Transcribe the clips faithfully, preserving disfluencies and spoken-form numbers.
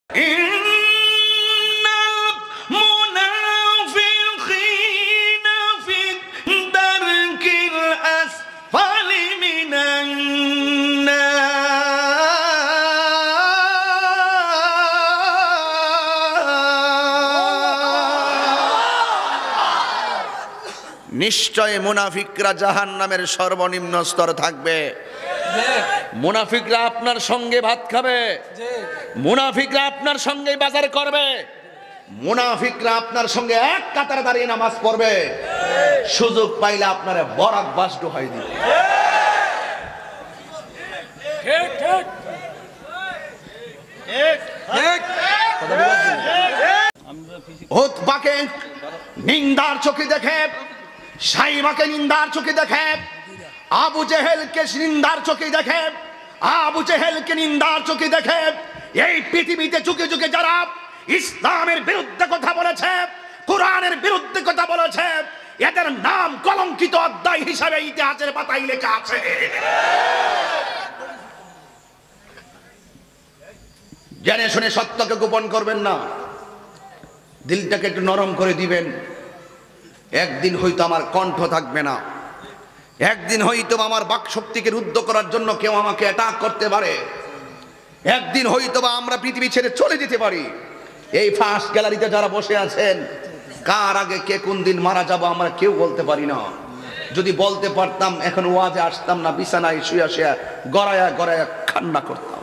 নিশ্চয় মুনাফিকরা জাহান্নামের সর্বনিম্ন স্তর থাকবে। মুনাফিকরা আপনার সঙ্গে ভাত খাবে, মুনাফিকরা আপনার সঙ্গে বাজার করবে, মুনাফিকরা আপনার সঙ্গে এক কাতারে দাঁড়িয়ে নামাজ পড়বে, সুযোগ পাইলে আপনারা বরাক বাস ডুহাই দিবে। উতবাকে নিন্দার চোখে দেখে, সাইবাকে নিন্দার চোখে দেখে, আবু জেহেলকে নিন্দার চোখে দেখে, আবু জেহেলকে নিন্দার চোখে দেখে এই পৃথিবীতে যুগে যুগে যারা ইসলামের বিরুদ্ধে কথা বলেছে, কোরআনের বিরুদ্ধে কথা বলেছে, এদের নাম কলঙ্কিত অধ্যায় হিসাবে ইতিহাসের পাতায় লেখা আছে। জেনে শুনে সত্যকে গোপন করবেন না, দিলটাকে একটু নরম করে দিবেন। একদিন হয়তো আমার কণ্ঠ থাকবে না, একদিন হয়তো আমার বাক শক্তিকে রুদ্ধ করার জন্য কেউ আমাকে অ্যাটাক করতে পারে, একদিন হয়তো বা আমরা পৃথিবী ছেড়ে চলে যেতে পারি। এই ফার্স্ট গ্যালারিতে যারা বসে আছেন, কার আগে কে কোন দিন মারা যাব আমরা কেউ বলতে পারি না। যদি বলতে পারতাম এখন ওয়াজে আসতাম না, বিছানায় শুয়ে শুয়ে গড়ায়া গড়ায়া কান্না করতাম।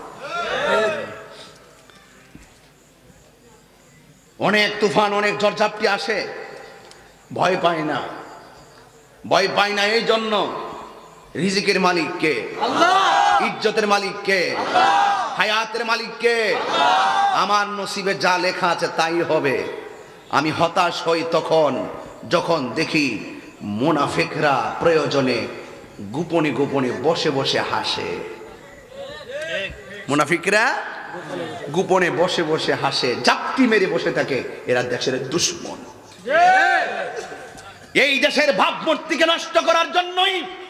অনেক তুফান, অনেক ঝড়ঝাপটি আসে, ভয় পায় না। ভয় পায় না এই জন্য রিজিকের মালিক কে? আল্লাহ। ইজ্জতের মালিক কে? আল্লাহ। হায়াতের মালিক কে? আল্লাহ। আমার নসিবে যা লেখা আছে তাই হবে। আমি হতাশ হই তখন যখন দেখি মুনাফিকরা প্রয়োজনে গোপনে গোপনে বসে বসে হাসে। মুনাফিকরা গোপনে বসে বসে হাসে, জাপটি মেরে বসে থাকে। এরা দেশের দুশ্মন, এই দেশের ভাবমূর্তিকে নষ্ট করার জন্যই,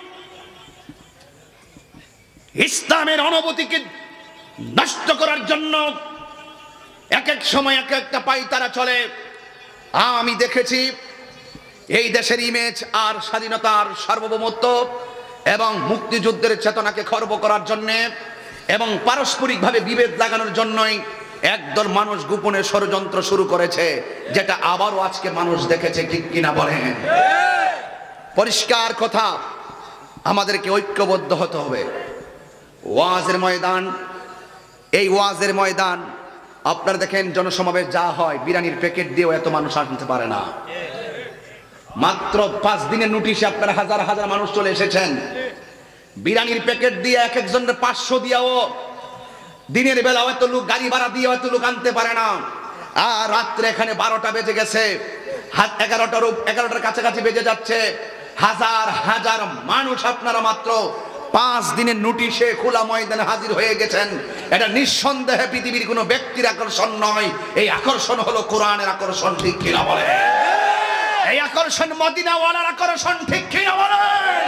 ইসলামের অনুভূতিকে নষ্ট করার জন্য এক এক সময় এক একটা পাই তারা চলে। আমি দেখেছি এই দেশের ইমেজ আর স্বাধীনতার সার্বভৌমত্ব এবং মুক্তিযুদ্ধের চেতনাকে খর্ব করার জন্য এবং পারস্পরিকভাবে বিভেদ লাগানোর জন্যই একদল মানুষ গোপনে ষড়যন্ত্র শুরু করেছে, যেটা আবারও আজকে মানুষ দেখেছে। ঠিক কিনা বলেন? পরিষ্কার কথা, আমাদেরকে ঐক্যবদ্ধ হতে হবে। ওয়াজের ময়দান, এই ওয়াজের ময়দান আপনারা দেখেন জনসমাবেশ যা হয়, বিরিয়ানির প্যাকেট দিয়েও এত মানুষ আনতে পারে না। মাত্র পাঁচ দিনের নোটিশে আপনারা হাজার হাজার মানুষ চলে এসেছেন। বিরিয়ানির প্যাকেট দিয়ে এক একজনের পাঁচশো দিয়েও দিনের বেলা এত লোক, গাড়ি ভাড়া দিয়ে এত লোক আনতে পারে না। আর রাত্রে এখানে বারোটা বেজে গেছে, হাত এগারোটার এগারোটার কাছাকাছি বেজে যাচ্ছে। হাজার হাজার মানুষ আপনারা মাত্র পাঁচ দিনের নোটিশে খোলা ময়দানে হাজির হয়ে গেছেন। এটা নিঃসন্দেহে পৃথিবীর কোনো ব্যক্তির আকর্ষণ নয়, এই আকর্ষণ হলো কোরআনের আকর্ষণ। ঠিক কিনা বলেন? এই আকর্ষণ মদিনাওয়ালার আকর্ষণ। ঠিক কিনা বলেন?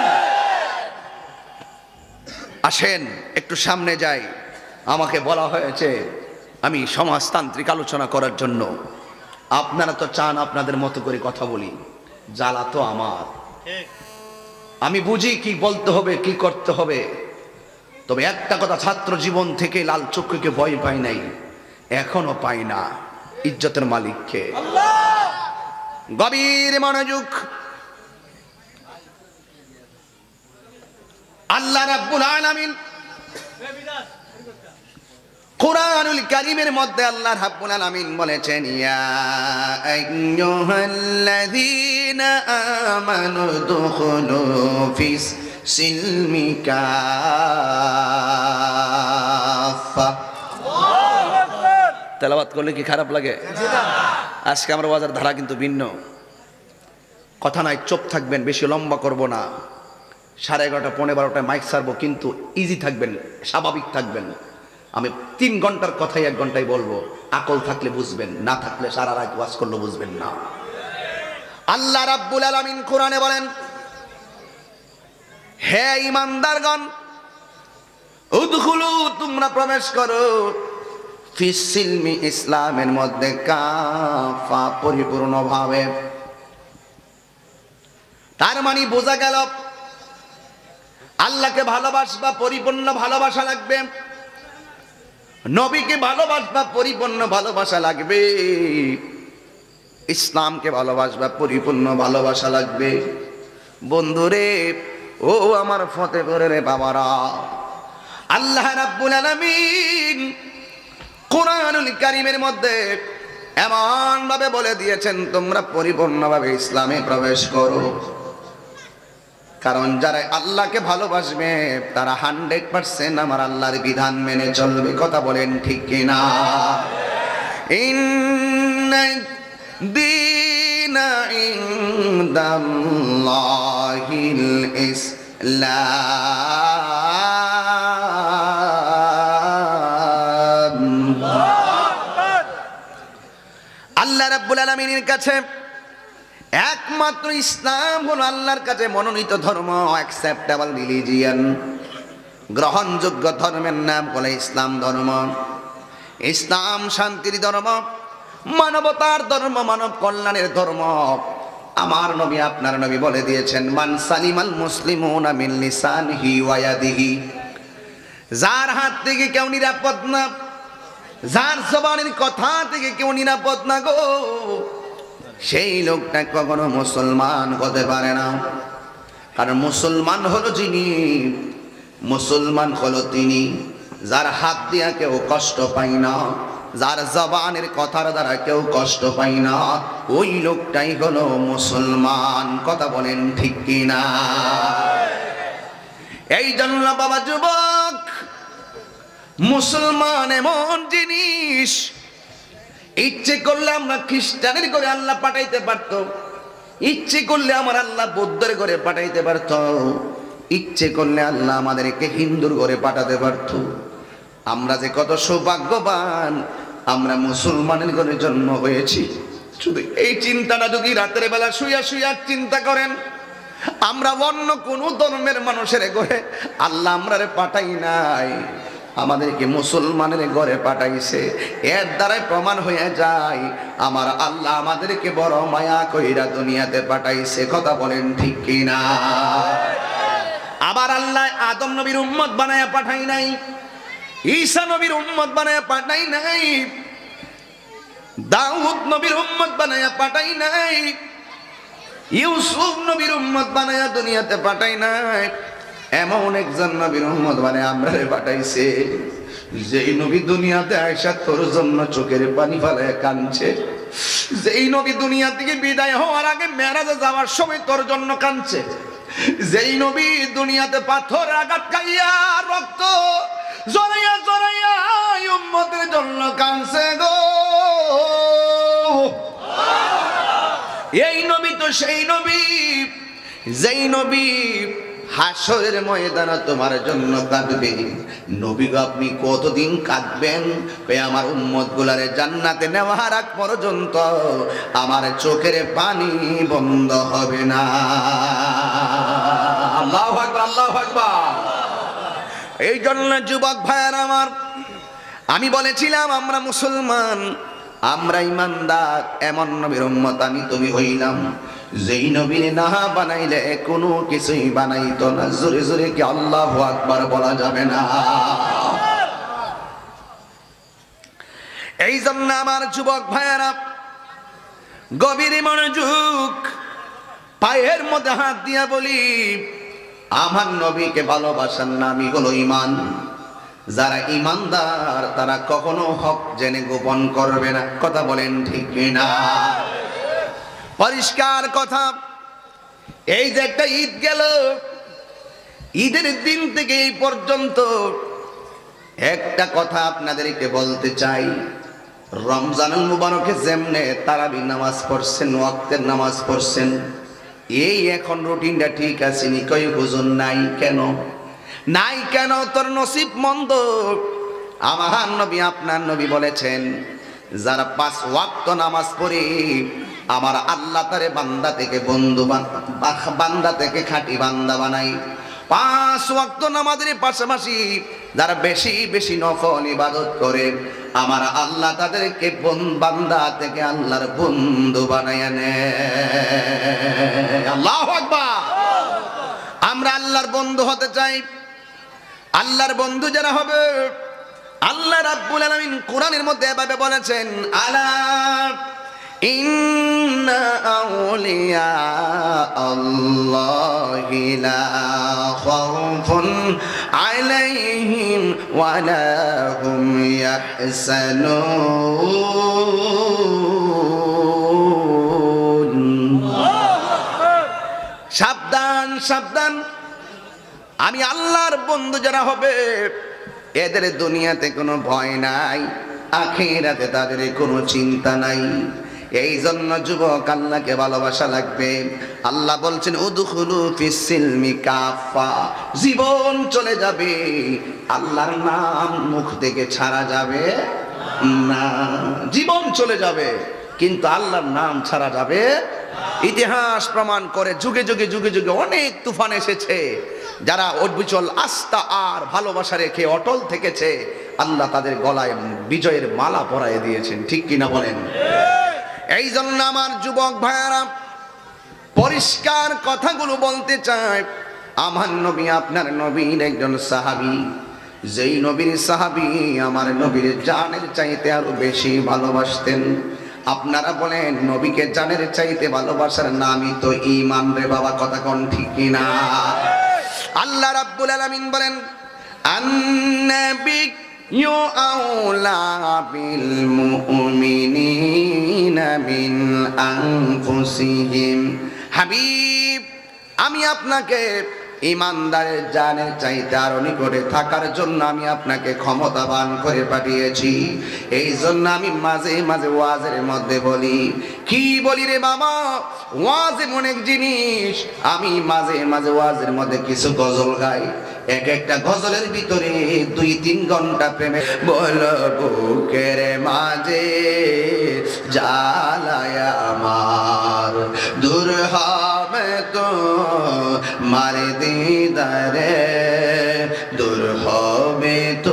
আসেন একটু সামনে যাই। আমাকে বলা হয়েছে আমি সমাজতান্ত্রিক আলোচনা করার জন্য। আপনারা তো চান আপনাদের মতো করে কথা বলি, জ্বালা তো আমার। আমি বুঝি কি বলতে হবে, কি করতে হবে। তবে একটা কথা, ছাত্র জীবন থেকে লাল চক্ষুকে ভয় পাই নাই, এখনো পাই না। ইজ্জতের মালিককে। গভীর মনোযোগ। আল্লাহ রাব্বুল আলামিন কুরআনুল কারীমের মধ্যে আল্লাহ রাব্বুল আলামিন বলেছেন, ইয়া আইয়ুহাল্লাযীনা আমানু দুখুলু ফিস সিলমি কাফা। আল্লাহু আকবার। তেলাওয়াত করলে কি খারাপ লাগে? আজকে আমরা ওয়াজের ধারা কিন্তু ভিন্ন। কথা নাই, চুপ থাকবেন, বেশি লম্বা করব না। সাড়ে এগারোটা পৌনে বারোটায় মাইক ছাড়বো, কিন্তু ইজি থাকবেন, স্বাভাবিক থাকবেন। আমি তিন ঘন্টার কথাই এক ঘন্টায় বলবো। আকল থাকলে বুঝবেন, না থাকলে সারা রাত ওয়াজ করলে বুঝবেন না। আল্লাহ রাব্বুল আলামিন কোরআনে বলেন, হে ঈমানদারগণ, উদখুলু, তোমরা প্রবেশ করো, ফিসিলমি ইসলামের মধ্যে কাফা পরিপূর্ণভাবে। তার মানে বোঝা গেল আল্লাহকে ভালোবাসবা পরিপূর্ণ ভালোবাসা লাগবে, নবীকে ভালোবাসবা পরিপূর্ণ ভালোবাসা লাগবে, ইসলামকে ভালোবাসবা পরিপূর্ণ ভালোবাসা লাগবে। বন্ধুরে, ও আমার ফতেপুরের বাবারা, আল্লাহ রাব্বুল আলামিন কুরআনুল কারীমের মধ্যে এমন ভাবে বলে দিয়েছেন তোমরা পরিপূর্ণভাবে ইসলামে প্রবেশ করো। কারণ যারা আল্লাহকে ভালোবাসবে তারা হান্ড্রেড পার্সেন্ট আমার আল্লাহর বিধান মেনে চলবে। কথা বলেন ঠিক কিনা? ইন্না দীনা ইনদাল্লাহিল ইসলাম। আল্লাহ রাব্বুল আলামিনের কাছে একমাত্র ইসলাম হলো আল্লাহর কাছে মনোনীত ধর্ম, অ্যাকসেপ্টেবল রিলিজিয়ান, গ্রহণযোগ্য ধর্মের নাম হলো ইসলাম ধর্ম। ইসলাম শান্তির ধর্ম, মানবতার ধর্ম, মানব কল্যাণের ধর্ম। আমার নবী আপনার নবী বলে দিয়েছেন, মান সালিমাল মুসলিমুনা মিন লিসানিহি ওয়া ইয়াদিহি, যার হাত থেকে কেউ নিরাপদ না, যার জবানের কথা থেকে কেউ নিরাপদ না গো, সেই লোকটা কখনো মুসলমান হতে পারে না। কারণ মুসলমান হলো যিনি, মুসলমান হলো তিনি যার হাত দিয়া কেউ কষ্ট পায় না, যার জবানের কথার দ্বারা কেউ কষ্ট পায় না, ওই লোকটাই হলো মুসলমান। কথা বলেন ঠিক কিনা? এই জন্য বাবা যুবক, মুসলমান এমন জিনিস, ইচ্ছে করলে আমরা খ্রিস্টানের ঘরে আল্লাহ পাঠাইতে পারত, ইচ্ছে করলে আমার আল্লাহ বৌদ্ধের ঘরে পাঠাইতে পারত, ইচ্ছে করলে আল্লাহ আমাদেরকে হিন্দুর ঘরে পাঠাতে পারত। আমরা যে কত সৌভাগ্যবান, আমরা মুসলমানের ঘরে জন্ম হয়েছি। শুধু এই চিন্তাটা যদি রাতের বেলা শুইয়া শুইয়া চিন্তা করেন, আমরা অন্য কোন ধর্মের মানুষের ঘরে আল্লাহ আমরারে পাঠাই নাই, আমাদেরকে মুসলমানের ঘরে পাঠাইছে। এর দ্বারাই প্রমাণ হয়ে যায় আমার আল্লাহ আমাদেরকে বড় মায়া কইরা দুনিয়াতে পাঠাইছে। কথা বলেন ঠিক কিনা? আবার আল্লাহ আদম নবীর উম্মত বানায়া পাঠাই নাই, ঈসা নবীর উম্মত বানায়া পাঠাই নাই, দাউদ নবীর উম্মত বানায়া পাঠাই নাই, ইউসুফ নবীর উম্মত বানায়া দুনিয়াতে পাঠাই নাই। এমন একজন নবীর উম্মত মানে আমরা পাঠাইছে, যেই নবী দুনিয়াতে আয়েশা তোর জন্য চোখের পানি ফেলায় কাঁদছে, যেই নবী দুনিয়া থেকে বিদায় হওয়ার আগে মেরাজে যাওয়ার সময় তোর জন্য কাঁদছে, যেই নবী দুনিয়াতে পাথর আঘাত খাইয়া রক্ত জড়াইয়া জড়াইয়া উম্মতের জন্য কাঁদছে গো। এই নবী তো সেই নবী, যেই নবী হাসরের ময়দানে তোমার জন্য কাঁদবে। নবী গো আপনি কতদিন কাঁদবেন? আমার উম্মত গুলারে জান্নাতে নেওয়ার আগ পর্যন্ত আমার চোখের পানি বন্ধ হবে না। আল্লাহু আকবার, আল্লাহু আকবার। এই জন্য যুবক ভাইয়ার আমার, আমি বলেছিলাম আমরা মুসলমান, আমরা ইমানদার, এমন নবীর উম্মত আমি তুমি হইলাম যেই নবীর না বানাইলে কোনো কিছুই বানাইতো না। জোরে জোরে কি আল্লাহু আকবার বলা যাবে না? এই জন্য আমার যুবক ভাইয়েরা গভীর মনোযোগ, পায়ের মধ্যে হাত দিয়া বলি, আমার নবীকে ভালোবাসার নামই হলো ঈমান। যারা ঈমানদার তারা কখনো হক জেনে গোপন করবে না। কথা বলেন ঠিক কিনা? পরিষ্কার কথা। এই যে একটা ঈদ গেল, ঈদের দিন থেকে এই পর্যন্ত একটা কথা আপনাদেরকে বলতে চাই, রমজানুল মুবারকে যেমনে তারাবি নামাজ পড়ছেন, ওয়াক্তের নামাজ পড়ছেন, এই এখন রুটিনটা ঠিক আছে নি? কই হুজুর নাই কেন? নাই কেন? তোর নসিব মন্দ। আমার নবী আপনার নবী বলেছেন, যারা পাঁচ ওয়াক্ত নামাজ পড়ে আমার আল্লাহ তারে বান্দা থেকে বন্ধু বান্দা থেকে খাঁটি বান্দা বানাই। পাঁচ ওয়াক্ত নামাজের পাশাপাশি যারা বেশি বেশি নফল ইবাদত করে আমার আল্লাহ তাদেরকে বান্দা থেকে আল্লাহর বন্ধু বানায় নেয়। আল্লাহু আকবার। আমরা আল্লাহর বন্ধু হতে চাই। আল্লাহর বন্ধু যারা হবে, আল্লাহ রাব্বুল আলামিন কোরআনের মধ্যে এভাবে বলেছেন, আলা ইন্না আউলিয়া আল্লাহি লা খাউফুন আলাইহিম ওয়া লা হুম ইয়াহসানুন। সাবধান সাবধান, আমি আল্লাহর বন্ধু যারা হবে এদের দুনিয়াতে কোনো ভয় নাই, আখিরাতে তাদের কোনো চিন্তা নাই। এই জন্য যুবক আল্লাহকে ভালোবাসা লাগবে। আল্লাহ বলছেন উদখুলু ফিস সিলমি কাফা, জীবন চলে যাবে, আল্লাহর নাম মুখ থেকে ছাড়া যাবে না। জীবন চলে যাবে কিন্তু আল্লাহর নাম ছাড়া যাবে। ইতিহাস প্রমাণ করে যুগে যুগে যুগে যুগে অনেক তুফান এসেছে, যারা অবিচল আস্থা আর ভালোবাসা রেখে অটল থেকেছে, আল্লাহ তাদের গলায় বিজয়ের মালা পরায় দিয়েছেন। ঠিক কিনা বলেন? এই জন্য আমার যুবক ভাইয়ারা পরিষ্কার কথাগুলো বলতে চায়। আমার নবী আপনার নবীর একজন সাহাবী, যেই নবীর সাহাবী আমার নবীর জানের চাইতে আরো বেশি ভালোবাসতেন। আপনারা বলেন নবীকে জানের চাইতে ভালোবাসার নামই তো ঈমান রে বাবা, কথা কোন ঠিক কিনা? আল্লাহ রাব্বুল আলামিন বলেন, আন-নাবী ইউ আউলা বিল মুমিনিনা মিন আনফুসিহিম। হাবিব, আমি আপনাকে ইমানদারের জানের চাইতে আরো নিকটে থাকার জন্য আমি আপনাকে ক্ষমতাবান করে পাঠিয়েছি। এই জন্য আমি মাঝে মাঝে ওয়াজের মধ্যে বলি, কি বলি রে বাবা, ওয়াজ এমন এক জিনিস, আমি মাঝে মাঝে ওয়াজের মধ্যে কিছু গজল গাই। এক একটা গজলের ভিতরে দুই তিন ঘন্টা প্রেমে বল বুকের মাঝে জ্বালায় আমার, দূর হবে তো মারে দিদারে, দূর হবে তো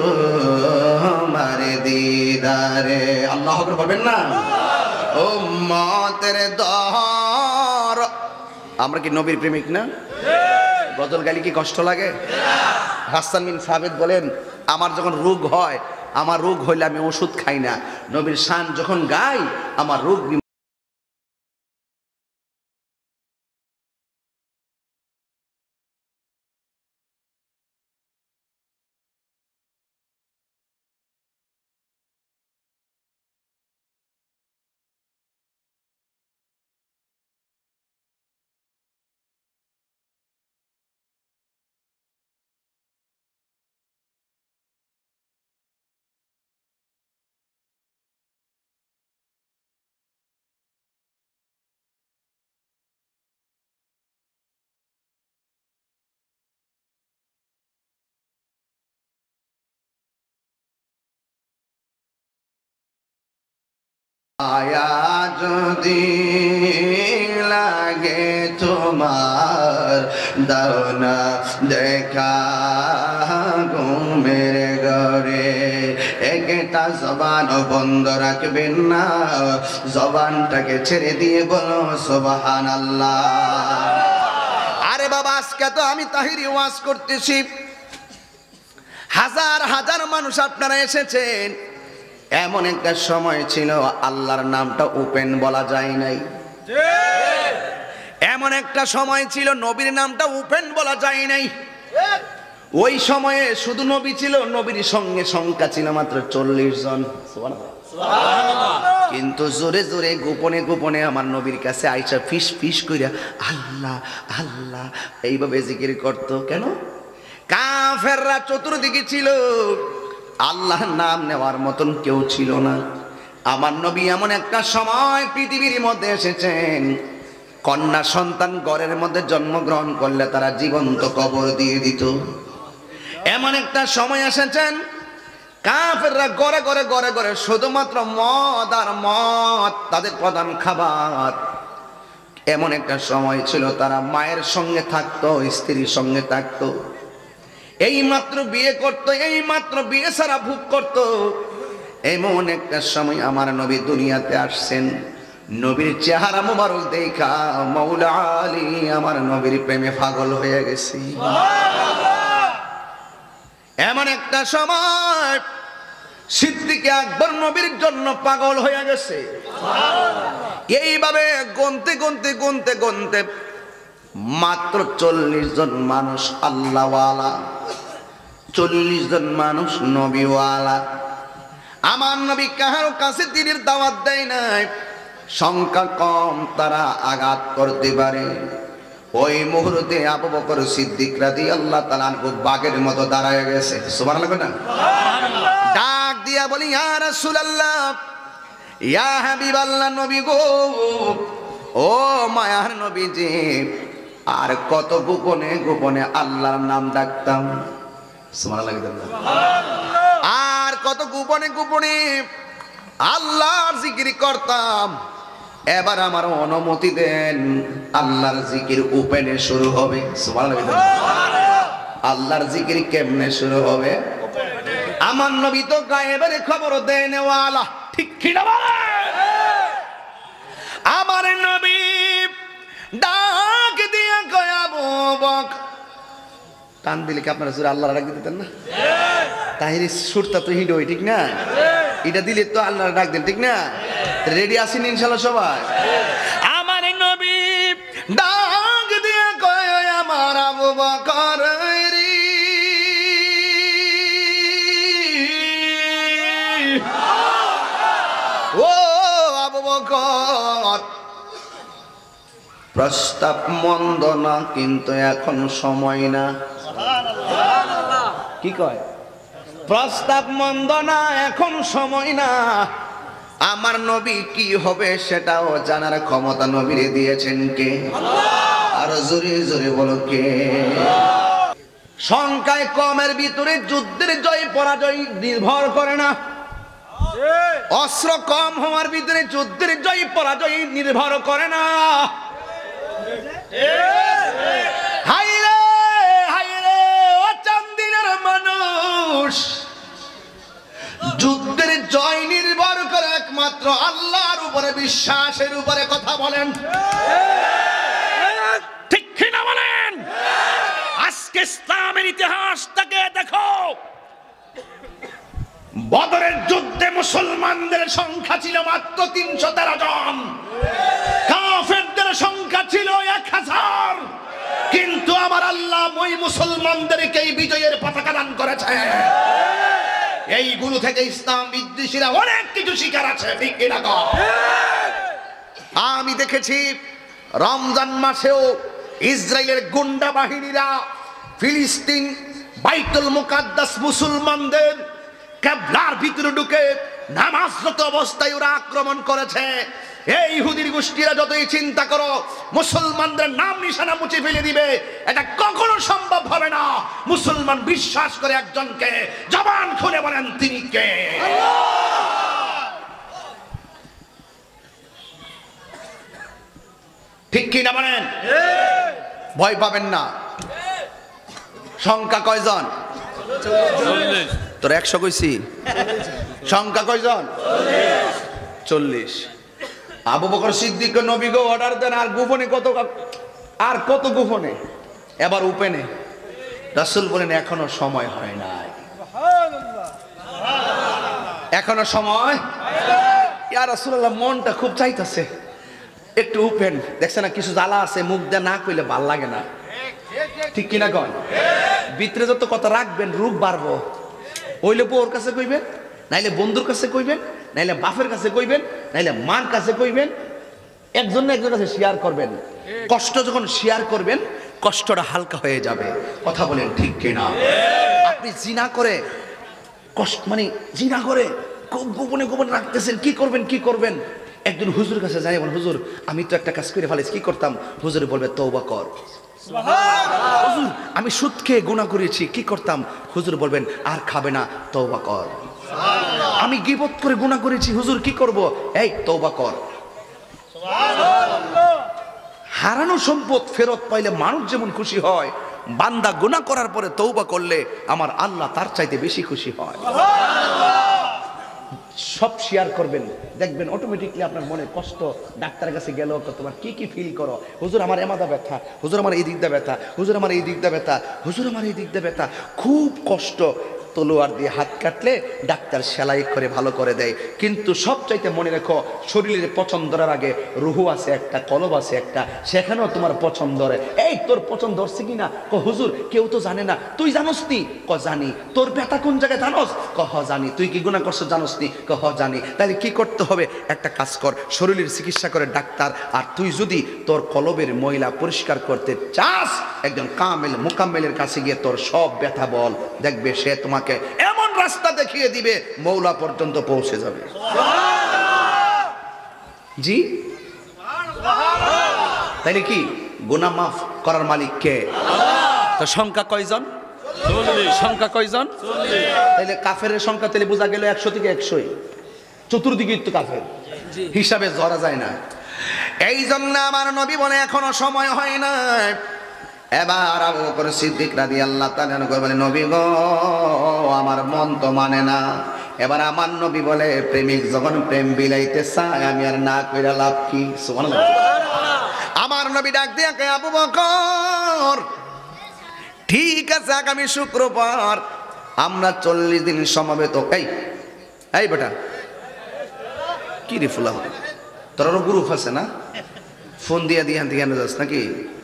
মারে দিদারে। আল্লাহু আকবার বলবেন না? উম্মতের দর, আমরা কি নবীর প্রেমিক না? গজল গালি কি কষ্ট লাগে? হাসান বিন সাবিত বলেন, আমার যখন রোগ হয়, আমার রোগ হইলে আমি ওষুধ খাই না, নবীর শান যখন গাই আমার রোগ আয়া যদি লাগে তোমার, দাও না দেখা ঘুমের ঘরে। একটা জবান বন্ধ রাখবেন না, জবানটাকে ছেড়ে দিয়ে বলো সুবহানাল্লাহ। আরে বাবা, আজকে তো আমি তাহিরি ওয়াজ করতেছি, হাজার হাজার মানুষ আপনারা এসেছেন। এমন একটা সময় ছিল আল্লাহর নামটা ওপেন বলা যায় নাই। এমন একটা সময় ছিল নবীর নামটা ওপেন বলা যায় নাই। ওই সময়ে শুধু নবী ছিল, নবীর সঙ্গে সংখ্যা ছিল মাত্র চল্লিশ জন। কিন্তু জোরে জোরে গোপনে গোপনে আমার নবীর কাছে আইসা ফিস ফিস কইরা আল্লাহ আল্লাহ এইভাবে জিকির করত। কেন? কাফেররা চতুর্দিকে ছিল, আল্লাহর নাম নেওয়ার মতন কেউ ছিল না। আমার নবী এমন একটা সময় পৃথিবীর মধ্যে এসেছেন, কন্যা সন্তান ঘরের মধ্যে জন্মগ্রহণ করলে তারা জীবন্ত কবর দিয়ে দিত। এমন একটা সময় এসেছেন কাফেররা ঘরে ঘরে ঘরে ঘরে শুধুমাত্র মদ আর মদ তাদের প্রধান খাবার। এমন একটা সময় ছিল তারা মায়ের সঙ্গে থাকতো, স্ত্রীর সঙ্গে থাকতো, এই মাত্র বিয়ে করতো, এই মাত্র বিয়ে সারা ভোগ করতো। এমন একটা সময় আমার নবী দুনিয়াতে আসছেন, নবীর চেহারা মুবারক দেখা মাওলা আলী আমার নবীর প্রেমে পাগল হয়ে গেছি। এমন একটা সময় সিদ্দিক আকবর নবীর জন্য পাগল হয়ে গেছে। এইভাবে গুনতে গুনতে গুনতে গুনতে মাত্র চল্লিশ জন মানুষ আল্লাহওয়ালা, চল্লিশ জন মানুষ নবীওয়ালা। আমার নবী কাহারও কাছে দিনের দাওয়াত দেয় নাই, সংখ্যা কম, তারা আঘাত করতে পারে। ওই মুহূর্তে আবু বকর সিদ্দিক রাদিয়াল্লাহু তাআলা আনহু বাঘের মতো দাঁড়ায় গেছে। সুবহানাল্লাহ না? ডাক দিয়া বলি, ইয়া রাসূলুল্লাহ, ইয়া হাবিবাল্লাহ, নবী গো, ও মায়ার নবীজি, আর কত গোপনে গোপনে আল্লাহর নাম ডাকতাম। সুবহানাল্লাহ। আর কত গোপনে গোপনে আল্লাহর জিকির করতাম। এবার আমার অনুমতি দেন, আল্লাহর জিকির ওপেনে শুরু হবে। সুবহানাল্লাহ। আল্লাহর জিকির কেমনে শুরু হবে? আমার নবী তো গায়েবের খবর দেন ওয়ালা, ঠিক কি না বলেন? আমার নবী ডাক দিয়া কয়, আবু বকর, টান দিলে কি আপনারা সুরে আল্লাহর ডাক দিতেন না? তাহিরি সুরটা তো হিট হয়, ঠিক না? এটা দিলে তো আল্লাহর ডাক দেন, ঠিক না? রেডি আছেন ইনশাআল্লাহ সবাই? আমার নবী ডাক দিয়া কয়, আমার আবু বকর রে, ও আবু বকর, প্রস্তাব মন্দ না, কিন্তু এখন সময় না। কি কয়? প্রস্তাব মন্দ না, এখন সময় না। আমার নবী কি হবে সেটাও জানার ক্ষমতা নবীরে দিয়েছেন কে? আর জোরে জোরে বলো কে? সংখ্যায় কমের ভিতরে যুদ্ধের জয় পরাজয় নির্ভর করে না। অস্ত্র কম হওয়ার ভিতরে যুদ্ধের জয় পরাজয় নির্ভর করে না। হাইরে হাইরে ও চান্দিনার মানুষ, যুদ্ধের জয় নির্ভর করে একমাত্র আল্লাহর উপরে, বিশ্বাসের উপরে। কথা বলেন ঠিক কি না বলেন? আজকে ইসলামের ইতিহাসটাকে দেখো। বদরের যুদ্ধে মুসলমানদের সংখ্যা ছিল মাত্র তিনশো তেরো জন, কাফেরদের সংখ্যা ছিল এক হাজার। কিন্তু আমার আল্লাহ ওই মুসলমানদেরকে এই বিজয়ের পতাকা দান করেছে। এইগুলো থেকে ইসলাম বিদ্বেষীরা অনেক কিছু শিকার আছে, ঠিক কিনা? আমি দেখেছি রমজান মাসেও ইসরায়েলের গুন্ডা বাহিনীরা ফিলিস্তিন বাইতুল মুকাদ্দাস মুসলমানদের কিবলার ভিতরে ঢুকে নামাজরত অবস্থায় ওরা আক্রমণ করেছে। এই ইহুদির গোষ্ঠীরা যতই চিন্তা করো মুসলমানদের নাম নিশানা মুছে ফেলে দিবে, এটা কখনো সম্ভব হবে না। মুসলমান বিশ্বাস করে একজনকে, জবান খুলে বলেন তিনি কে? ঠিক কি না বলেন? ভয় পাবেন না। সংখ্যা কয়জন? তোর একশো কইছি, সংখ্যা কয়জন? চল্লিশ। আবু বকর সিদ্দিক নবী গো অর্ডার দেন, আর গোপনে কত, আর কত গোপনে, এবার ওপেনে। রাসূল বলেন এখনো সময় হয় নাই, এখনো সময়। ইয়া রাসূলুল্লাহ, মনটা খুব চাইতেছে একটু ওপেন। দেখছে না কিছু জ্বালা আছে, মুখ দিয়ে না কইলে ভাল লাগে না, ঠিক কিনা কন? ভিতরে যত কথা রাখবেন রূপ বাড়বো। হইলে বউর কাছে কইবেন, নাইলে বন্ধুর কাছে কইবেন, নাইলে বাপের কাছে কইবেন, নাইলে মার কাছে কইবেন। একজন না একজনের কাছে শেয়ার করবেন। কষ্ট যখন শেয়ার করবেন কষ্টটা হালকা হয়ে যাবে। কথা বলেন ঠিক কিনা? আপনি জিনা করে কষ্ট, মানে জিনা করে খুব গোপনে গোপনে রাখতেছেন, কি করবেন কি করবেন। একজন হুজুর কাছে যাই, বল হুজুর আমি তো একটা কাজ করে ফেলেছি, কি করতাম? হুজুর বলবে তওবা কর। হুজুর আমি সুদ খেয়ে গুনাহ করেছি, কি করতাম? হুজুর বলবেন আর খাবে না, তওবা কর। আমি গীবত করে গুনাহ করেছি, হুজুর কি করব? এই তওবা কর। হারানো সম্পদ ফেরত পাইলে মানুষ যেমন খুশি হয়, বান্দা গুনাহ করার পরে তওবা করলে আমার আল্লাহ তার চাইতে বেশি খুশি হয়। সব শেয়ার করবেন, দেখবেন অটোমেটিকলি আপনার মনে কষ্ট। ডাক্তারের কাছে গেল তোমার কি কি ফিল করো, হুজুর আমার এমাদা ব্যথা, হুজুর আমার এই দিক দিয়ে ব্যথা, হুজুর আমার এই দিক দিয়ে ব্যথা, হুজুর আমার এই দিক দিয়ে ব্যথা, খুব কষ্ট। তলোয়ার দিয়ে হাত কাটলে ডাক্তার সেলাই করে ভালো করে দেয়, কিন্তু সবচাইতে মনে রেখো শরীরের পছন্দের আগে রুহু আছে একটা, কলব আছে একটা, সেখানেও তোমার পছন্দ। এই তোর পছন্দ হচ্ছে কিনা? ক হুজুর কেউ তো জানে না। তুই জানোস নি? ক জানি। তোর ব্যথা কোন জায়গায় জানোস? ক হ জানি। তুই কি গুনাহ করছো জানোস নি? ক হ জানি। তাহলে কি করতে হবে? একটা কাজ কর, শরীরের চিকিৎসা করে ডাক্তার। আর তুই যদি তোর কলবের ময়লা পরিষ্কার করতে চাস, একজন কামেল মুকাম্মেলের কাছে গিয়ে তোর সব ব্যথা বল, দেখবে সে তোমাকে এমন রাস্তা দেখিয়ে দিবে মৌলা পর্যন্ত পৌঁছে যাবে। জি, তাইলে কি গুনাহ মাফ করার মালিক কে? তো সংখ্যা কয়জন? সংখ্যা কয়জন? তাইলে কাফেরের সংখ্যা তাহলে বোঝা গেল একশো থেকে একশোই, চতুর্দিকে তো কাফের, হিসাবে ধরা যায় না। এই জন্য আমার নবী বলে এখনো সময় হয় না। এবার আবু বকর সিদ্দিক রাদিয়াল্লাহু তাআলা বলে, নবী গো আমার মন তো মানে না। এবার আমার নবী বলে, প্রেমিক যখন প্রেম বিলাইতে চায় আমি আর না কইরা লাভ কি? সুবহানাল্লাহ। আমার নবী ডাক দিয়া কয়, আবু বকর ঠিক আছে, আগামী শুক্রবার আমরা চল্লিশ দিন সমবেত। এই এই বেটা কি রে ফুলা, তোর গ্রুপ আছে না? ফোন দিয়া দিয়ে হান থেকে যাস নাকি?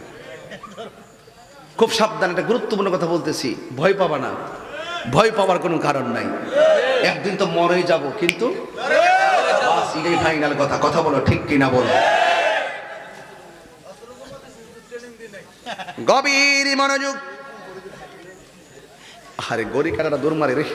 খুব সাবধান, একটা গুরুত্বপূর্ণ কথা বলতেছি, ভয় পাবা না, ভয় পাওয়ার কোনো কারণ নাই। একদিন তো মরেই যাব, কিন্তু এটাই ফাইনাল কথা। কথা বলো ঠিক কিনা বলো। গভীর মনোযোগ। আরে গরি কাটাটা দূর মারে রে।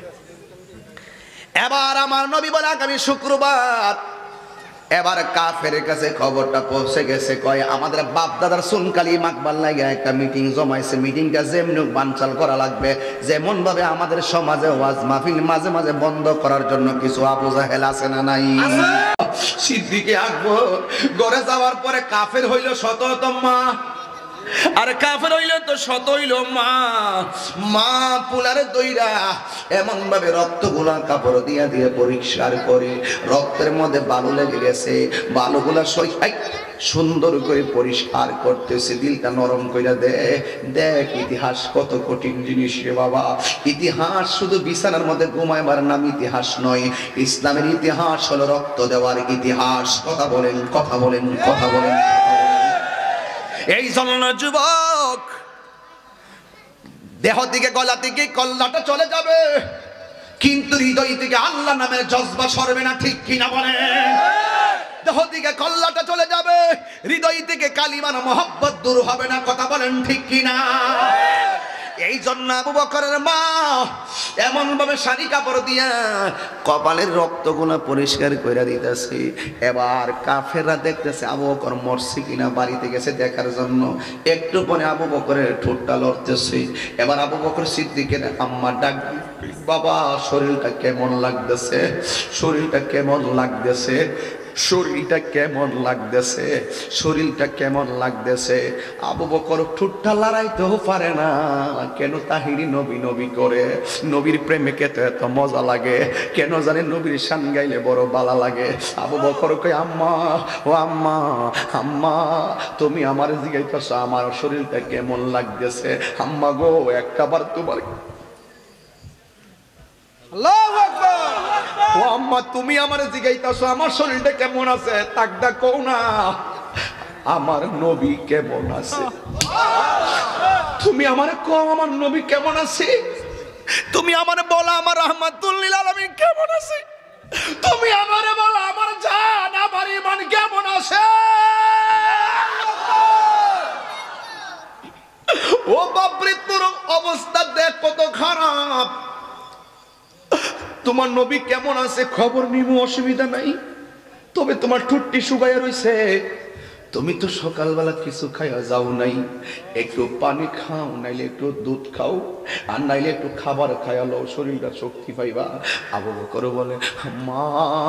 এবার আমার নবী বলে আগামী শুক্রবার। এবার কাফের কাছে খবরটা পৌঁছে গেছে, কয় আমাদের বাপ দাদার সুনকালি মাকবার লাগে একটা মিটিং জমাইছে, মিটিংটা যেমন বানচাল করা লাগবে, যেমন ভাবে আমাদের সমাজে ওয়াজ মাহফিল মাঝে মাঝে বন্ধ করার জন্য কিছু আবু জাহেল আছে না নাই? সিদ্দিকে আকবর ঘরে যাওয়ার পরে কাফের হইল শত মা, আর কাফের হইল তো শত হইল মা। মা পুলার দইরা এমন ভাবে রক্ত গুলা কাপড় দিয়া দিয়ে পরিষ্কার করে, রক্তের মধ্যে বালু লেগে গেছে, বালুগুলা সই সুন্দর করে পরিষ্কার করতেছে, দিলটা নরম কইরা দে। দেখ ইতিহাস কত কঠিন জিনিস রে বাবা। ইতিহাস শুধু বিছানার মধ্যে ঘুমাইবার নাম ইতিহাস নয়, ইসলামের ইতিহাস হলো রক্ত দেওয়ার ইতিহাস। কথা বলেন, কথা বলেন, কথা বলেন। এই জন্য যুবক, দেহ থেকে গলা থেকে কল্লাটা চলে যাবে, কিন্তু হৃদয় থেকে আল্লাহ নামের জজবা সরবে না, ঠিক কিনা বলে? দেহ থেকে কল্লাটা চলে যাবে, হৃদয় থেকে কালিমার মহব্বত দূর হবে না, কথা বলেন ঠিক কিনা? এই জন্য আবু বকরের মা এমন ভাবে শাড়ি কাপড় দিয়া কপালের রক্তগুলো পরিষ্কার করে দিতেছে। এবার কাফেররা দেখতেছে আবু বকর মরছে কিনা, বাড়িতে গেছে দেখার জন্য। একটু পরে আবু বকরের ঠোঁটটা লড়তেছে। এবার আবু বকর সিদ্দিকের আম্মা ডাক, বাবা শরীরটা কেমন লাগতেছে, শরীরটা কেমন লাগতেছে, শরীরটা কেমন লাগতেছে, শরীরটা কেমন লাগতেছে। আবু বকর ঠোঁটটা লড়াইতেও পারে না, কেন তাহিরি নবী নবী করে, নবীর প্রেমে কে তো এত মজা লাগে, কেন জানে নবীর শান গাইলে বড় বালা লাগে। আবু বকর কই, আম্মা ও আম্মা, আম্মা তুমি আমার জিগাইতেছো আমার শরীরটা কেমন লাগতেছে? আম্মা গো একটা বার তোমার, আল্লাহু আকবার, ও আম্মা তুমি আমার জিগাইতাছো আমার শরীরটা কেমন আছে, তাকদা কও না আমার নবী কেমন আছে। তুমি আমারে কও আমার নবী কেমন আছে, তুমি আমারে বলো আমার রাহমাতুল লিল আলামিন কেমন আছে, তুমি আমারে বলো আমার জান আমার ঈমান কেমন আছে। ও বাপরে তোর অবস্থা দেখ কত খারাপ, তোমার নবী কেমন আছে খবর নিব, অসুবিধা নাই, তবে তোমার ঠুট্টি শুকাইয়া রইছে, তুমি তো সকালবেলা কিছু খাইয়া যাও নাই, একটু পানি খাও, নাইলে একটু দুধ খাও, আর নাইলে একটু খাবার খাইয়া লও, শরীরটা শক্তি পাইবা। আবু বকর বলে, মা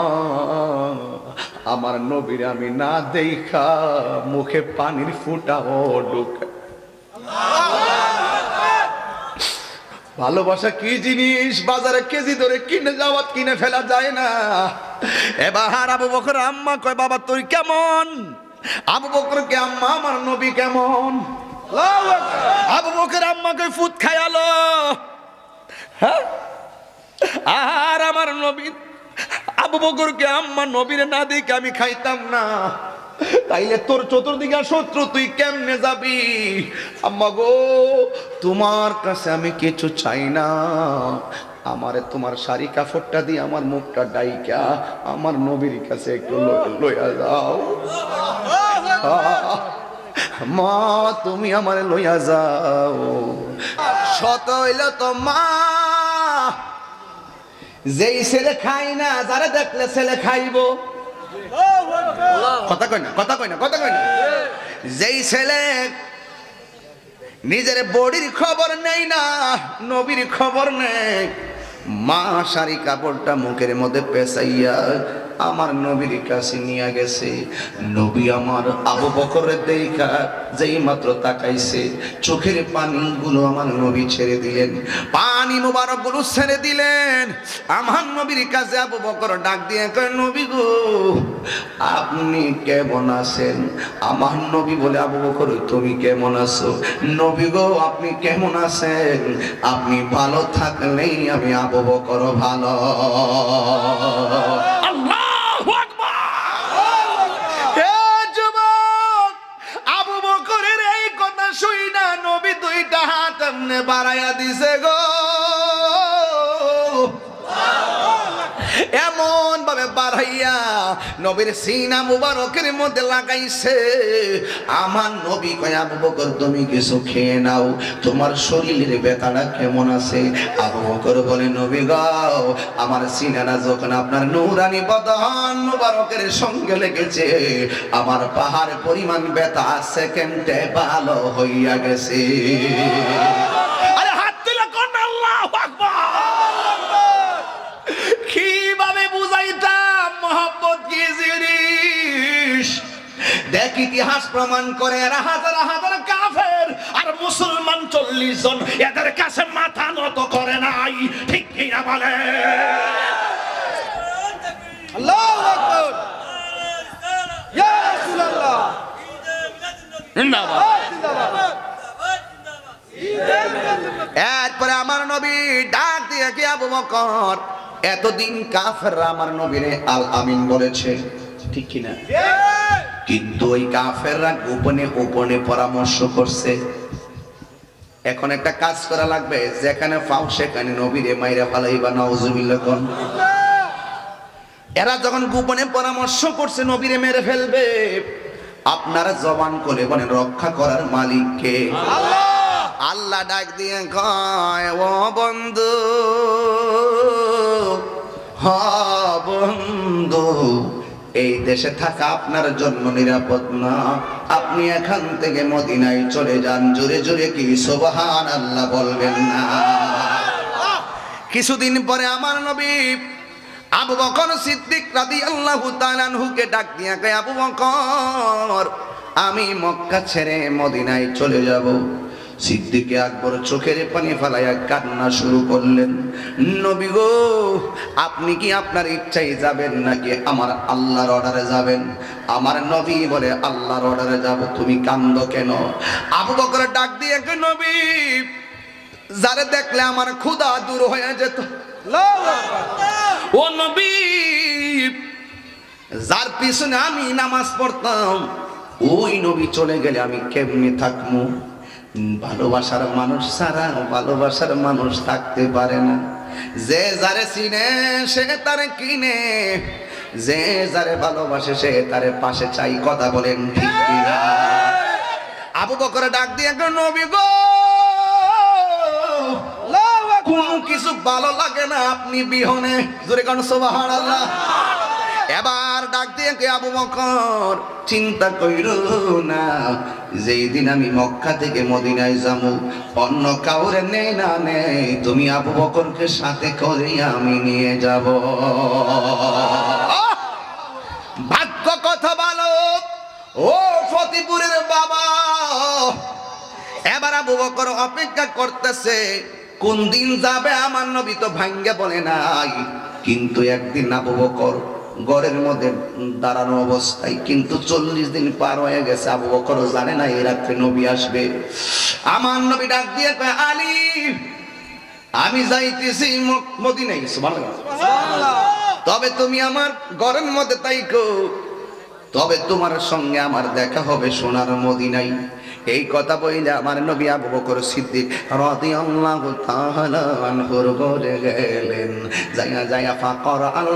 আমার নবীর আমি না দেখা মুখে পানির ফুটাও ঢুকে। ও ভালোবাসা কি জিনিস বাজারে কেজি ধরে কিনে যাওয়া কিনে ফেলা যায় না। এবার আবু বকর আম্মা কয় বাবা তুই কেমন? আবু বকরকে আম্মা আমার নবী কেমন? আবু বকর আম্মা কয় ফুট খায়ালো। হ্যাঁ আর আমার নবী আবু বকরকে আম্মা নবীরে না দেখে আমি খাইতাম না। তাইলে তোর চতুর্দিকে শত্রু তুই কেমনে যাবি? আম্মা গো তোমার কাছে আমি কিছু চাই না, আমারে তোমার শাড়ি কাপড়টা দিয়ে আমার মুখটা ডাইকা আমার নবীর কাছে একটু লইয়া যাও। মা তুমি আমারে লইয়া যাও। শত হইল তো মা, যেই ছেলে খাই না যারা দেখলে ছেলে খাইবো। কথা কই না কথা কই না কথা কই না। যেই ছেলে নিজের বডির খবর নেই না, নবীর খবর নেই, মা শাড়ি কাপড়টা মুখের মধ্যে পেঁচাইয়া আমার নবীর কাছে নিয়ে গেছে। নবী আমার আবু বকরের দেখা যেই মাত্র তাকাইছে চোখের পানিগুলো আমার নবী ছেড়ে দিলেন, পানি মোবারক গুলো ছেড়ে দিলেন। আমার নবীর কাছে আবু বকর ডাক দিয়ে কয় নবী গো আপনি কেমন আছেন? আমার নবী বলে আবু বকর তুমি কেমন আছো? নবী গো আপনি কেমন আছেন? আপনি ভালো থাকলেই আমি আবু বকর ভালো। আল্লাহু আকবার। হে যুবক, আবু বকরের এই কথা শুইনা নবী দুইটা হাত এমনে বাড়াইয়া দিছে গো, এমন ভাবে বাড়াইয়া নবীর সিনা মুবারকের মধ্যে লাগাইছে। আমার নবী কয় আবু বকর তুমি কিছু খেয়ে নাও, তোমার শরীরের ব্যথাটা কেমন আছে? আবু বকর বলে নবী গাও আমার সিনাটা যখন আপনার নূরানি বদন মুবারকের সঙ্গে লেগেছে আমার পাহাড় পরিমাণ ব্যথা সেকেন্ডে ভালো হইয়া গেছে। আরে হাত তুলে কোন আল্লাহু আকবার। কিভাবে বুঝাইতাম মোহাম্মদ কি জিনিস? দেখ ইতিহাস প্রমাণ করে এরা হাজার হাজার কাফের আর মুসলমান চল্লিশ জন এদের কাছে মাথা নত করে নাই, ঠিক কিনা বলে? আল্লাহু আকবার। ইয়া রাসূলুল্লাহ জিন্দাবাদ জিন্দাবাদ। এরপরে আমার নবী ডাক দিয়ে কি আবু বকর এতদিন কাফেররা আমার নবীরে আল আমিন বলেছে, ঠিক কিনা? কিন্তু ওই কাফেররা গোপনে গোপনে পরামর্শ করছে। এখন একটা কাজ করা লাগবে, যেখানে পাও সেখানে নবীরে মাইরা ফালাইবা, নাউজুবিল্লাহ কোন। এরা যখন গোপনে পরামর্শ করছে নবীরে মেরে ফেলবে, আপনারা জবান করে বলেন রক্ষা করার মালিক কে? আল্লাহ। আল্লাহ ডাক দিয়ে কয় ও বন্ধু, হ বন্ধু, এই দেশে থাকা আপনার জন্য নিরাপদ না, আপনি এখান থেকে মদিনায় চলে যান। জোরে জোরে কি সুবহানাল্লাহ বলবেন না? কিছুদিন পরে আমার নবী আবু বকর সিদ্দিক রাদিয়াল্লাহু তাআলা আনহুকে ডাক দিয়া কয় আবু বকর আমি মক্কা ছেড়ে মদিনায় চলে যাব। সিদ্দিকে আকবর চোখের পানি ফেলাইয়া কান্না শুরু করলেন, নবী গো আপনি কি আপনার ইচ্ছায় যাবেন নাকি আমার আল্লাহর অর্ডারে যাবেন? আমার নবী বলে আল্লাহর অর্ডারে যাব। তুমি কান্দো কেন? আবু বকর ডাক দিয়ে কয় নবী যারে দেখলে আমার ক্ষুধা দূর হয়ে যেত। ও নবী যার পিছনে আমি নামাজ পড়তাম ওই নবী চলে গেলে আমি কেমনে থাকবো? ভালোবাসার মানুষ ছাড়া ভালোবাসার মানুষ থাকতে পারে না। যে যারে চিনে সে তারে কিনে, যে যারে ভালোবাসে সে তারে পাশে চাই। কথা বলেন ঠিক কিনা? আবু বকর ডাক দিয়ে নবী গো কোনো কিছু ভালো লাগে না আপনি বিহনে। জোরে কোন সুবহানাল্লাহ। এবার ডাক দিয়ে কে আবু বকর চিন্তা কইরো না, যেই দিন আমি মক্কা থেকে মদিনায় যাবো অন্য কাউরে নেই না নেই, তুমি আবু বকরকে সাথে করে আমি নিয়ে যাব। ভাগ্য কথা ভালো ও ফতিপুরের বাবা। এবার আবু বকর অপেক্ষা করতেছে কোন দিন যাবে আমার নবী তো ভাঙ্গে বলে নাই, কিন্তু একদিন আবু বকর ঘরের মধ্যে দাঁড়ানো অবস্থায়, কিন্তু চল্লিশ দিন পার হয়ে গেছে, আবু বকরও জানে না এই রাত্রে নবী আসবে। আমার নবী ডাক দিয়ে কয়, আলী আমি যাইতেছি মদিনায়, সুবহানাল্লাহ, তবে তুমি আমার ঘরের মধ্যে তাইকো, তবে তোমার সঙ্গে আমার দেখা হবে সোনার মদিনায়। এই কথা বইলে আমার নবী আবু বকর সিদ্দিক রাদিয়াল্লাহু তাআলা আনহুর ঘরে গেলেন। যাইয়া যাইয়া ফাকর আল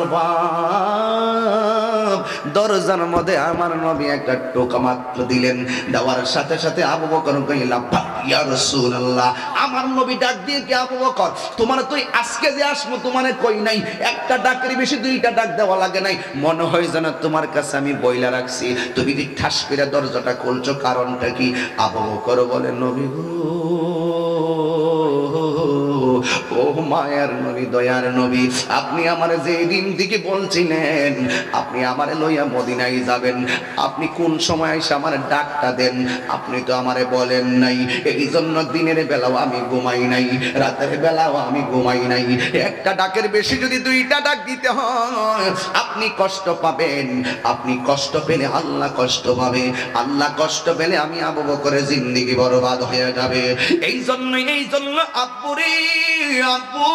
বাব, দরজার মধ্যে আমার নবী একটা টোকা মাত্র দিলেন। দেওয়ার সাথে সাথে আবু বকর কইলা, ইয়া রাসূলুল্লাহ, আমার নবী ডাক দিয়ে কি, আবু বকর তোমার তুই আজকে যে আসবো তোমারে কই নাই, একটা ডাকের বেশি দুইটা ডাক দেওয়া লাগে নাই, মনে হয় যেন তোমার কাছে আমি বইলা রাখছি, তুমি কি ঠাস করে দরজাটা খুলছো, কারণটা কি? আবু বকর বলে, নবী গো, ও মায়ার নবী, দয়ার নবী, আপনি আমার যে দিন থেকে বলছিলেন আপনি আমারে লইয়া মদিনায় যাবেন, আপনি কোন সময় এসে আমার ডাকটা দেন, আপনি তো আমারে বলেন নাই। এই জন্য দিনের বেলাও আমি ঘুমাই নাই, রাতের বেলাও আমি ঘুমাই নাই। একটা ডাকের বেশি যদি দুইটা ডাক দিতে হয় আপনি কষ্ট পাবেন, আপনি কষ্ট পেলে আল্লাহ কষ্ট পাবে, আল্লাহ কষ্ট পেলে আমি আবু বকরের জিন্দেগি বরবাদ হয়ে যাবে। এই জন্য এই জন্য আব্বুরে আব্বু,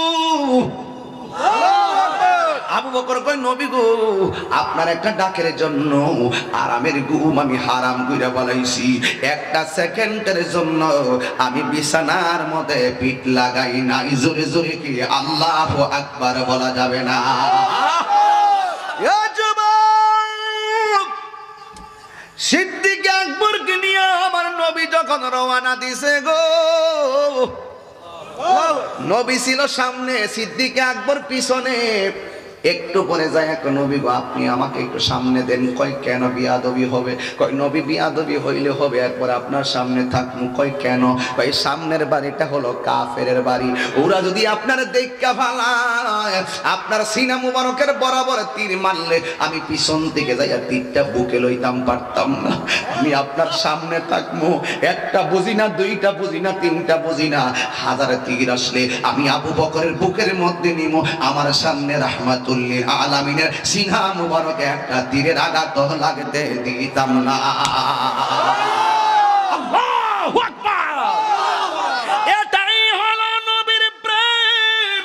আবু বকর কয়, নবী গো, আপনার একটা ডাকের জন্য আরামের ঘুম আমি হারাম কইরা বলাইছি, একটা সেকেন্ডের জন্য আমি বিছানার মধ্যে পিঠ লাগাই নাই। জোরে জোরে কি আল্লাহু আকবার বলা যাবে না? সিদ্দিক আকবরকে নিয়ে আমার নবী যখন রওনা দিছে গো, নবী ছিল সামনে, সিদ্দিক আকবর পিছনে। একটু পরে যায়, নবী গো আপনি আমাকে একটু সামনে দেন। কয় কেন, বিয়াদবি হবে? কয় নবী বিয়াদবি হইলে হবে, একবার আপনার সামনে থাকবো। কয় কেন? কয় সামনের বাড়িটা হলো কাফেরের বাড়ি, ওরা যদি আপনার দেখা ফালায়, আপনার সিনা মুবারকের বরাবর তীর মারলে আমি পিছন থেকে যাইয়া তীরটা বুকে লইতাম পারতাম না, আমি আপনার সামনে থাকবো। একটা বুঝি না, দুইটা বুঝি না, তিনটা বুঝি না, হাজার তীর আসলে আমি আবু বকরের বুকের মধ্যে নিব, আমার সামনে রাহমাতুল্লিল আলামিনের সিনা মুবারকে একটা তীরের আঘাত লাগতে দিতাম না। আল্লাহু আকবার! এটাই হলো নবীর প্রেম।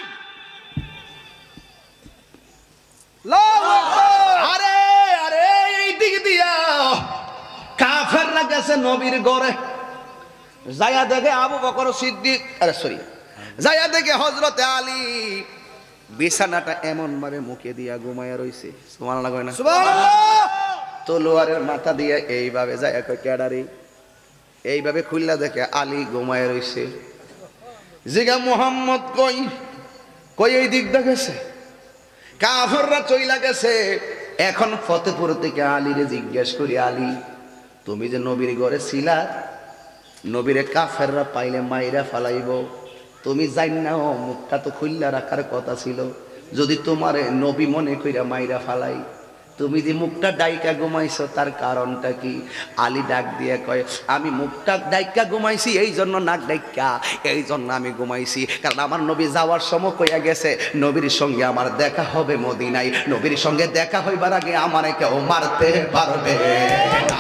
আরে আরে এই দিক দিয়া কাফেররা গেছে নবীর ঘরে, যায়া দেখে আবু বকর সিদ্দিক, আরে সরি, যায়া দেখে হযরতে আলী বিছানাটা এমন ভাবে মুখে দিয়া ঘুমায়া রইছে, সুবহানাল্লাহ কয় না? সুবহানাল্লাহ। তলোয়ারের মাথা দিয়া এইভাবে যায়, কয় ক্যাডারি, এইভাবে খুললা দেখে আলী ঘুমায়া রইছে। জিগা মুহাম্মদ কই? কই এই দিক দেখেছে, কাফেররা চইলা গেছে। এখন ফতেপুর থেকে আলীরে জিজ্ঞেস করি, আলী তুমি যে নবীর ঘরে ছিলা, নবীরে কাফেররা পাইলে মাইরা ফালাইব, তুমি জান না মুখটা তো খুললা রাখার কথা ছিল, যদি তোমার নবী মনে কইরা মাইরা ফালাই, তুমি যে মুখটা ডাইকা ঘুমাইছো তার কারণটা কি? আলী ডাক দিয়ে কয়, আমি মুখটা ডাইকা ঘুমাইছি এই জন্য, নাক ডাইকা এই জন্য আমি ঘুমাইছি, কারণ আমার নবী যাওয়ার সময় কইয়া গেছে নবীর সঙ্গে আমার দেখা হবে মদিনায়, নবীর সঙ্গে দেখা হইবার আগে আমারে কেউ মারতে পারবে না।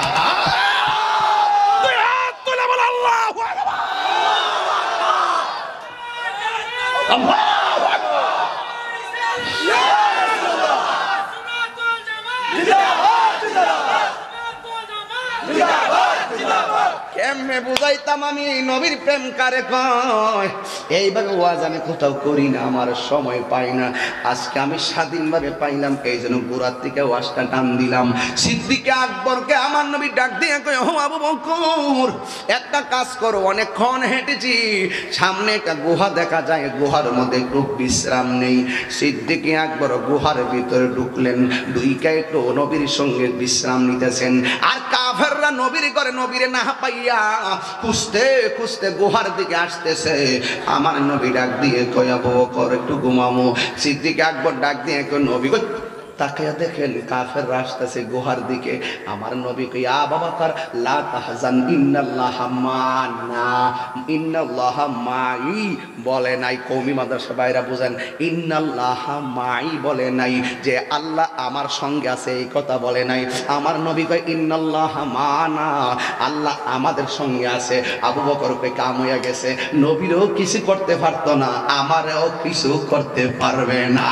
কেমনে বুঝাইতাম আমি নবীর প্রেম কারে কয়? এইভাবে ওয়াজ আমি কোথাও করি না, আমার সময় পাই না, আজকে আমি স্বাধীনভাবে পাইলাম, এই জন্য গোড়ার থেকে ওয়াজটা টান দিলাম। সিদ্দিক আকবরকে আমার নবী ডাক দিয়ে কয়, ও আবু বকর একটা কাজ করো, অনেকক্ষণ হেঁটেছি, সামনে একটা গুহা দেখা যায়, গুহার মধ্যে একটু বিশ্রাম নেই। সিদ্দিক আকবর গুহার ভিতরে ঢুকলেন, দুইকা একটু নবীর সঙ্গে বিশ্রাম নিতেছেন। আর কাফেররা নবীর করে নবীরে না পাইয়া খুঁজতে খুঁজতে গুহার দিকে আসতেছে। আমার নবী ডাক দিয়ে কয়, আবু বকর একটু ঘুমামো। সিদ্দিক আকবর ডাক দিয়ে কয়, নবী তাকিয়ে দেখেন কাফের আসতেছে গুহার দিকে। আমার নবী কই আ আবু বকর লা তাহজান ইন্নাল্লাহা মা'না, ইন্নাল্লাহা মাই বলে নাই। কওমি মাদ্রাসা বাইরা বুঝেন, ইন্নাল্লাহা মাই বলে নাই যে আল্লাহ আমার সঙ্গে আছে, এই কথা বলে নাই। আমার নবী কয় ইন্নাল্লাহা মা'না, আল্লাহ আমাদের সঙ্গে আছে। আবু বকর কই কাম হইয়া গেছে, নবীরও কিছু করতে পারতো না, আমারও কিছু করতে পারবে না।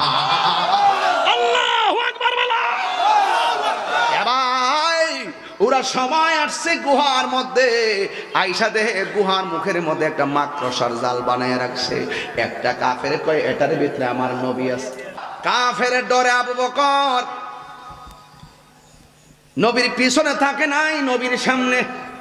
ওরা সময় আসছে গুহার মধ্যে, আইসা দেহে গুহার মুখের মধ্যে একটা মাকড়সার জাল বানায় রাখছে। একটা কাফের কয় এটার ভিতরে আমার নবী আছে। কাফের ডরে আবু বকর নবীর পিছনে থাকে নাই, নবীর সামনে।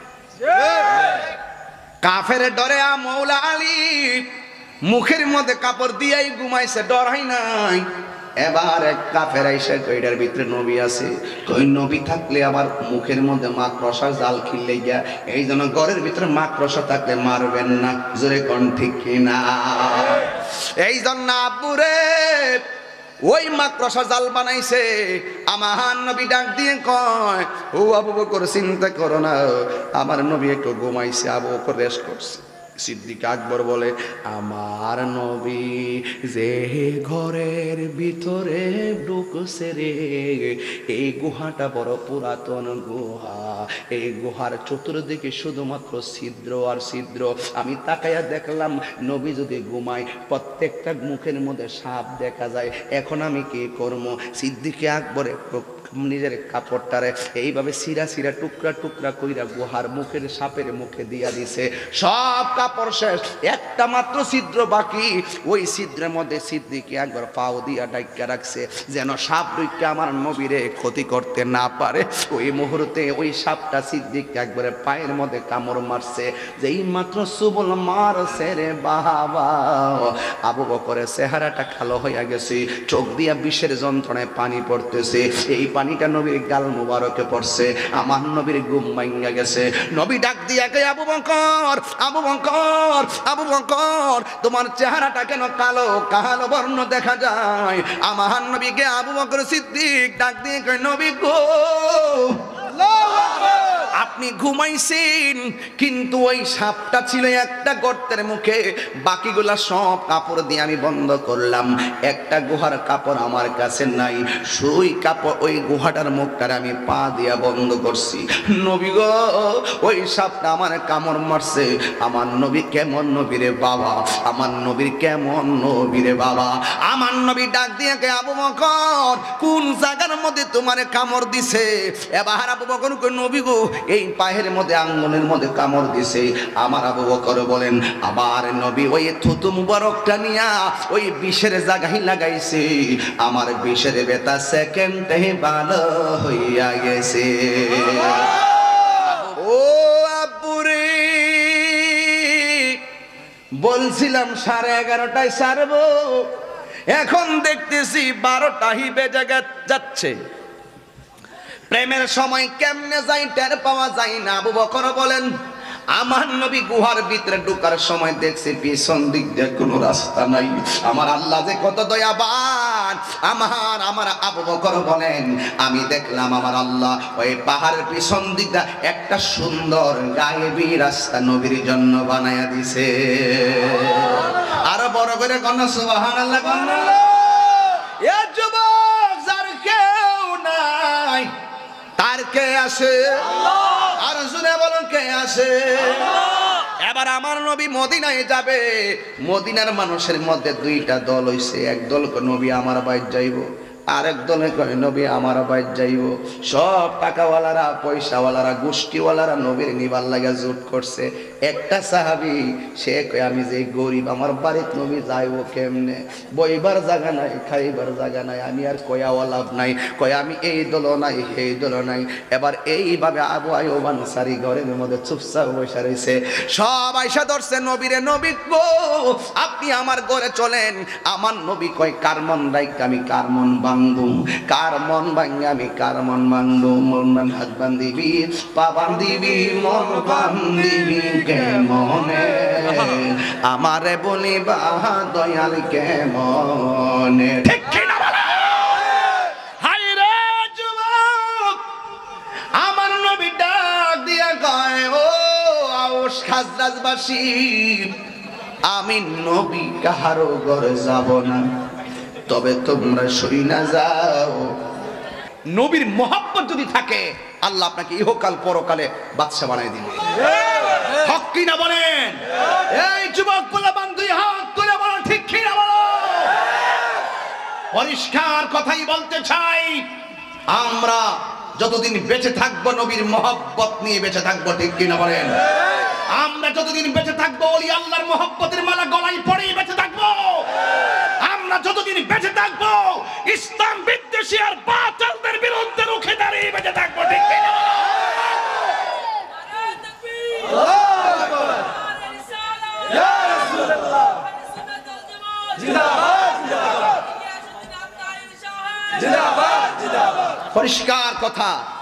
কাফের ডরে আ মৌলা আলী মুখের মধ্যে কাপড় দিয়াই ঘুমাইছে, ডরাই নাই। এবার এক কাফের আইসা কইটার ভিতরে নবী আছে, কই নবী থাকলে আবার মুখের মধ্যে মাকড়সার জাল খিললে গিয়া, এই জন্য ঘরের ভিতরে মাকড়সা থাকলে মারবেন না। জোরে কোন ঠিক কিনা? এই জন্য আব্বুরে ওই মাকড়সার জাল বানাইছে। আমার নবী ডাক দিয়ে কয় ও আবু বকর চিন্তা করো না, আমার নবী একটু ঘুমাইছে, আবু বকর রেস্ট করছে। সিদ্দিক আকবর বলে আমার নবী যে ঘরের ভিতরে ঢুকছে রে, এই গুহাটা বড় পুরাতন গুহা, এই গুহার চতুর্দিকে শুধুমাত্র ছিদ্র আর ছিদ্র। আমি তাকাইয়া দেখলাম নবী যদি ঘুমায় প্রত্যেকটা মুখের মধ্যে সাপ দেখা যায়। এখন আমি কি করবো? সিদ্দিক আকবরে নিজের কাপড়টারে এইভাবে সিরা সিরা টুকরা টুকরা কইরা গুহার মুখের সাপের মুখে দিয়া দিছে। সব কাপড় শেষ, একটা মাত্র ছিদ্র বাকি। ওই ছিদ্রের মধ্যে সিদ্দিক একবার পাও দিয়া ডাইকা রাখছে যেন সাপ ঢুকে আমার নবীরে ক্ষতি করতে না পারে। ওই মুহূর্তে ওই সাপটা সিদ্দিক একবারে পায়ের মধ্যে কামড় মারছে। যেই মাত্র সুবল মারছে রে বাবা, আবু বকরের চেহারাটা কালো হইয়া গেছে, চোখ দিয়া বিষের যন্ত্রণায় পানি পড়তেছে। এই পানিটা নবীর গাল মুবারকে পড়ছে। আমার নবীর ঘুম ভাঙা গেছে। নবী ডাক দিয়া কে আবু বকর, আবু বকর, আবু বকর তোমার চেহারাটা কেন কালো কালো বর্ণ দেখা যায়? আমার নবীকে আবু বকর সিদ্দিক ডাক দিয়ে কয় নবী গো, আপনি ঘুমাইছেন কিন্তু ওই সাপটা ছিল একটা গর্তের মুখে, বাকিগুলা সব কাপড় দিয়ে আমি বন্ধ করলাম। একটা গুহার কাপড় আমার কাছে নাই, সুই কাপড় ওই গুহাটার মুখটার আমি পা দিয়া বন্ধ করছি। নবী গো, ওই সাপটা আমার কামড় মারছে। আমার নবী কেমন নবীরে বাবা, আমার নবীর কেমন নবীরে বাবা। আমার নবী ডাক দিয়ে কে আবু বকর কোন জায়গার মধ্যে তোমার কামড় দিছে? এবার আবু বকর কই নবী গো, এই পায়ের মধ্যে আঙ্গুলের মধ্যে কামড় দিছে। আমার আবু বকর বলেন আমার নবী ওই থুতু মুবারকটা নিয়া ওই বিষের জায়গায় লাগাইছে। আমার বিষের ব্যথা সেকেন্ডে ভালো হইয়া গেছে। ও আব্বুরে, বলছিলাম সাড়ে এগারোটায় ছাড়বো, এখন দেখতেছি বারোটাই বেজে যাচ্ছে। প্রেমের সময় কেমনে যাই টের পাওয়া যায় না। আবু বকর বলেন আমার নবী গুহার ভিতরে ঢোকার সময় দেখছি পিছন দিক দিয়ে কোনো রাস্তা নাই। আমার আল্লাহ যে কত দয়াবান। আমার আমার আবু বকর বলেন আমি দেখলাম আমার আল্লাহ ওই পাহাড়ের পিছন দিকটা একটা সুন্দর গায়েবী রাস্তা নবীর জন্য বানায়া দিছে। আরো বড় করে কন্যা সুবহানাল্লাহ কন্যা। এ যুবক যার কেউ নাই তার কে আছে? আর শুনে বলুন কে আছে? এবার আমার নবী মদিনায় যাবে। মদিনার মানুষের মধ্যে দুইটা দল হইছে। এক দল নবী আমার বাইর যাইব, আরেক দলে কয় নবী আমার বাইর যাইব। সব টাকাওয়ালারা পয়সাওয়ালারা গোষ্ঠীওয়ালারা নবীর নিবার লাগা জোট করছে। একটা সাহাবি সে কয় আমি যে গরিব, আমার বাড়িতে নবী যাইব কেমনে? বইবার জায়গা নাই, খাইবার জায়গা নাই, আমি আর কয়াও লাভ নাই। কয় আমি এই দল নাই এই দল নাই। এবার এইভাবে আবু আইয়ুব আনসারী ঘরের মধ্যে চুপচাপ বসে রয়েছে। সব আইসা ধরছে নবীরে, নবী গো আপনি আমার ঘরে চলেন। আমার নবী কয় কার মন রাইখ আমি কার মন ভাঙবো, কার মন ভাঙে আমি কার মন ভাঙবো। মন মান হাত বান্ধিবি পা বান্ধিবি মন বান্ধিবি কেমনে, আমারে বলিবা দয়াল কেমনে। ঠিক কিনা বলে? খাজরাজবাসী আমি নবী কাহারো ঘরে যাব না, তবে তোমরা শুই না যাও, নবীর মহব্বত যদি থাকে আল্লাহ আপনাকে ইহকাল পরকালে বাদশা বানাই দিবে। হক কি না বলেন? এই যুবক পোলাপান দুই হাত তুলে বলো ঠিক কি না বলো? পরিষ্কার কথাই বলতে চাই, আমরা যতদিন বেঁচে থাকবো নবীর মহব্বত নিয়ে বেঁচে থাকবো, ঠিক কি না বলেন? আমরা যতদিন বেঁচে থাকবো ওলি আল্লাহর মহব্বতের মালা গলায় পরেই বেঁচে থাকবো। আমরা যতদিন বেঁচে থাকবো ইসলাম বিদ্বেষী আর বাতিলদের বিরুদ্ধে রুখে দাঁড়িয়ে বেঁচে থাকবো, ঠিক কি না? পরিষ্কার কথা।